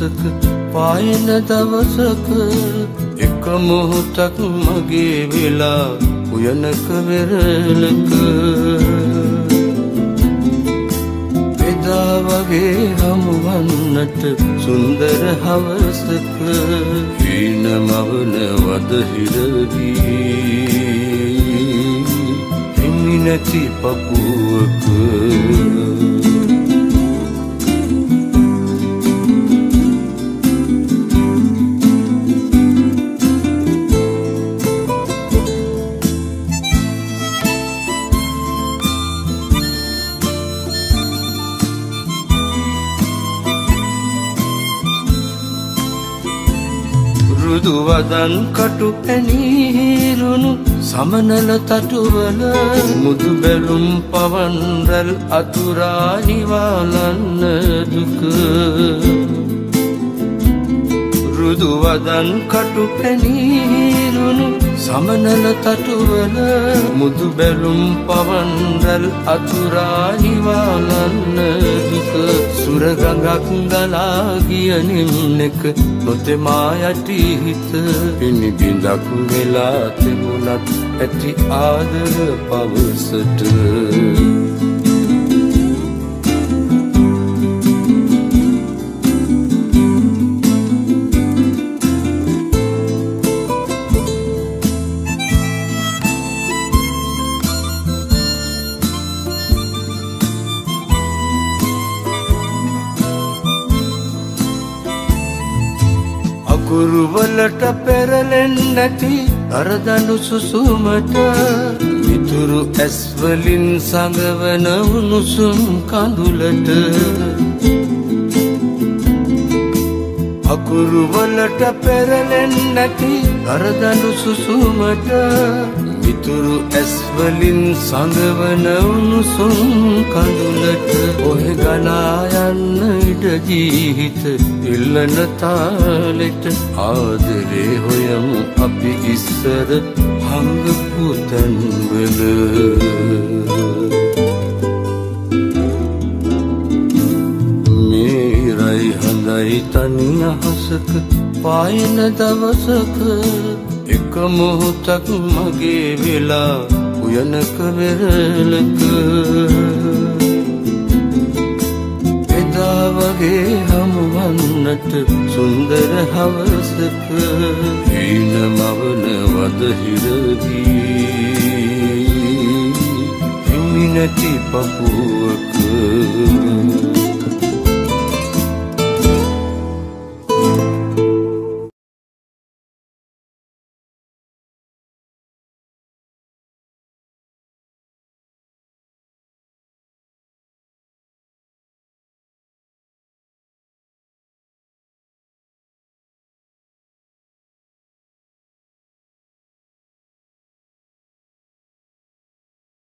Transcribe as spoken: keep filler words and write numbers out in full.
අහසක පායන දවසක එක මොහොතක් මගේ වෙලා උයනක වෙරළක එදා වගේ හමුවන්නට සුන්දර හවසක හීන මවන වද හිරගී හිමි නැති පපුවක දුවදන් කටු පැනීරුණු සමනල තටුවල මුදු බැලුම් පවන් රැල් අතුරා නිවාලන්න දුක රුදුවදන් කටු පැනීරුණු සමනල තටුවල මුදු බැලුම් පවන් රැල් අතුරා නිවාලන්න දුක සුරගඟක් ගලා ගිය නිම්නෙක නොතෙමා යටි හිත පිණි බිඳක් වෙලා තිබුණත් ඇති ආදර පවසට කුරුවලට පෙරලෙන්නේ නැති අරදඬු සුසුමට මිතුරු ඇස් වලින් සඟවන උණුසුම් කඳුලට අකුරුවලට පෙරලෙන්නේ නැති අරදඬු සුසුමට මිතුරු ඇස් වලින් සඟවන උණුසුම් කඳුලට ඔහෙ ගලා යන්න ඉඩ ජීවිත ඉල්ලන තාලෙට ආදරේ හොයමු අපි ඉස්සර හංගපු තැන්වල මේරයි හඳයි තනි අහසක පායන දවසක එක මොහොතක් මගේ වෙලා උයනක වෙරළක එදා වගේ හමුවන්නට සුන්දර හවසක හීන මවන වද හිරගී හිමි නැති පපුවක